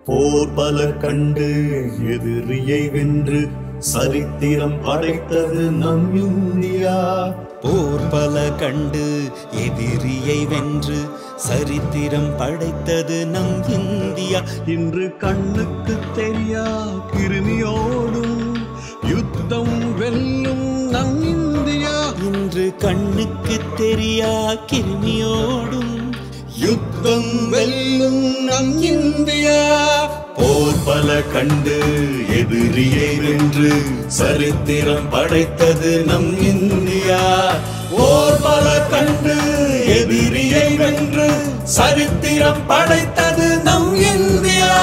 போர் பல கண்டு எதிரியை வென்று சரித்திரம் படைத்தது நம் இந்தியா. போர் பல கண்டு எதிரியை வென்று சரித்திரம் படைத்தது நம் இந்தியா. இன்று கண்ணுக்கு தெரியா கிருமியோடும் யுத்தம் வெல்லும் நம் இந்தியா. இன்று கண்ணுக்கு தெரியா கிருமியோடும் யுத்தம் வெல்லும் நம் இந்தியா. போர் பல கண்டு எதிரியை வென்று சரித்திரம் படைத்தது நம் இந்தியா. போர் பல கண்டு எதிரியை வென்று சரித்திரம் படைத்தது நம் இந்தியா.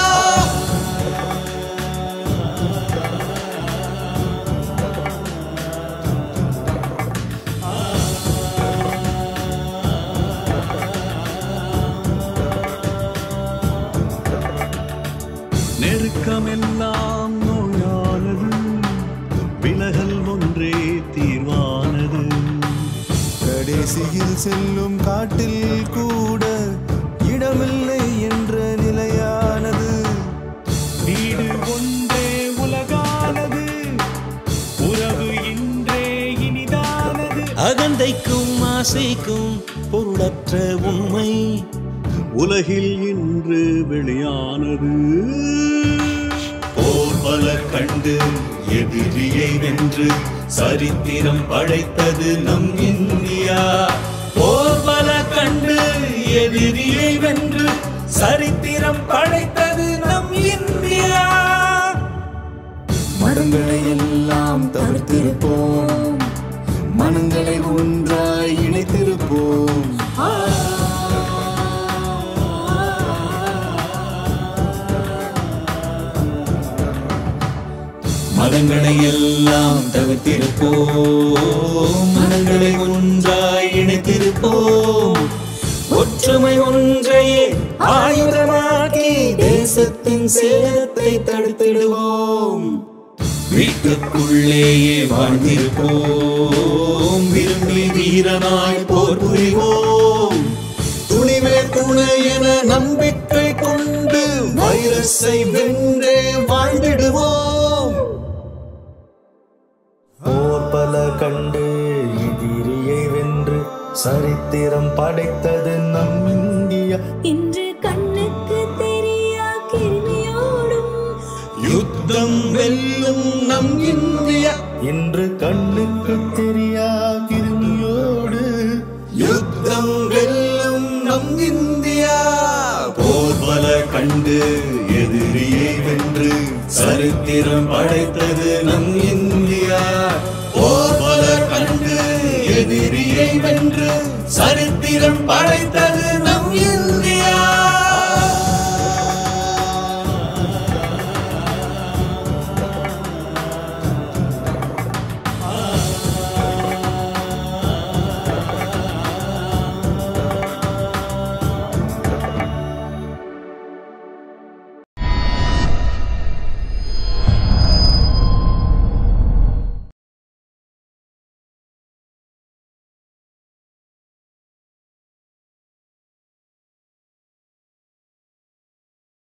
நெருக்கமெல்லாம் நோயானது, விலகல் ஒன்றே தீர்வானது. கடைசியில் செல்லும் காட்டில் கூட இடமில்லை என்ற நிலையானது. வீடு ஒன்றே உலகானது, உறவு இன்றே இனிதானது. அகந்தைக்கும் ஆசைக்கும் பொருளற்ற உண்மை உலகில் இன்று வெளியானது. போர் பல கண்டு எதிரியை வென்று சரித்திரம் படைத்தது நம் இந்தியா. போர் பல கண்டு எதிரியை வென்று சரித்திரம் படைத்தது நம் இந்தியா. மதங்களை எல்லாம் தவிர்த்திருப்போம், மனங்களை ஒன்றாய் இணைத்திருப்போம். மதங்களை எல்லாம் தவிர்த்திருப்போம், மனங்களை ஒன்றாய் இணைத்திருப்போம். ஒற்றுமை ஒன்றையே ஆயுதமாக்கி தேசத்தின் சேதத்தை தடுத்திடுவோம். வீட்டுக்குள்ளேயே வாழ்ந்திருப்போம், விரும்பி வீரனாய் போர் புரிவோம். துணிவே துணை என நம்பிக்கை கொண்டு வைரஸை வென்றே வாழ்ந்திடுவோம். போர் பல கண்டு எதிரியை வென்று சரித்திரம் படைத்தது நம் இந்தியா. இன்று கண்ணுக்கு தெரியா கிருமியோடும் யுத்தம் வெல்லும் நம் இந்தியா. இன்று கண்ணுக்கு தெரியா கிருமியோடு யுத்தம் வெல்லும் நம் இந்தியா. போர் பல கண்டு எதிரியை வென்று சரித்திரம் படைத்தது நம் இந்தியா. போர் பல கண்டு எதிரியை வென்று சரித்திரம் படைத்தது